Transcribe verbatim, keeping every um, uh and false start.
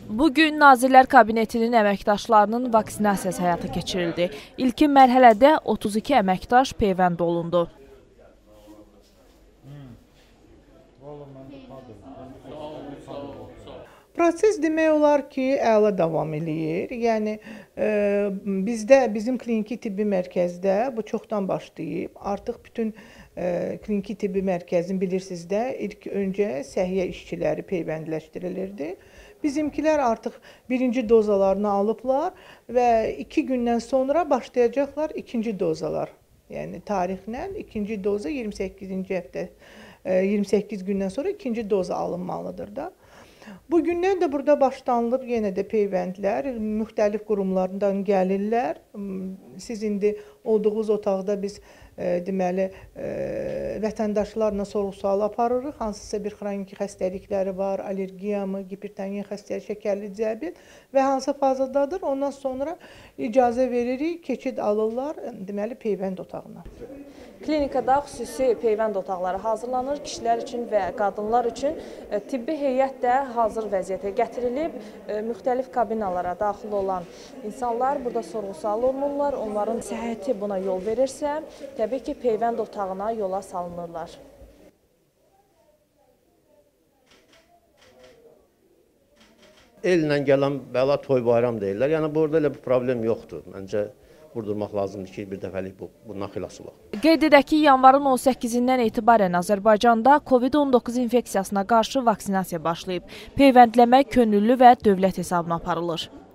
Bugün Nazirlər Kabinetinin əməkdaşlarının vaksinasiyası həyata keçirildi. İlkin mərhələdə otuz iki əməkdaş peyvənd olundu. Proses demək olar ki, əla davam eləyir. Yəni e, bizdə, bizim kliniki tibbi mərkəzdə bu çoxdan başlayıb. Artıq bütün e, kliniki tibbi mərkəzin bilirsiniz də ilk öncə səhiyyə işçiləri peyvəndləşdirilirdi. Bizimkilər artıq birinci dozalarını alıblar və iki gündən sonra başlayacaqlar ikinci dozalar. Yəni tarixlə ikinci doza iyirmi səkkizinci həftə, iyirmi səkkiz gündən sonra ikinci doza alınmalıdır da. Bugündən də burada başlanılıb yenə də peyvəndlər, müxtəlif qurumlardan gəlirlər. Siz indi olduğunuz otaqda biz e, deməli e, vətəndaşlarla sorğu-sual aparırıq. Hansısa bir xroniki xəstəlikləri var, allergiya mı, hipertenziya xəstəliyi, şəkərli diabet və hansı fazadadır. Ondan sonra icazə veririk, keçid alırlar, deməli peyvənd otağına. Klinikada xüsusi peyvənd otaqları hazırlanır. Kişilər üçün və qadınlar üçün tibbi heyət də hazır vəziyyətə gətirilib. Müxtəlif kabinalara daxil olan insanlar burada sorğu-sual olunurlar. Onların səhhəti buna yol verirsə, təbii ki, peyvənd otağına yola salınırlar. Ellə gələn bəla toy bayram deyirlər. Yəni burada elə bir problem yoxdur. Məncə vurdurmaq lazımdır ki, bir dəfəlik bu, bundan xilas olaq. Qeyd edək ki, yanvarın on səkkizindən etibarən Azərbaycanda Covid on doqquz infeksiyasına qarşı vaksinasiya başlayıb. Peyvəndləmə könüllü və dövlət hesabına aparılır.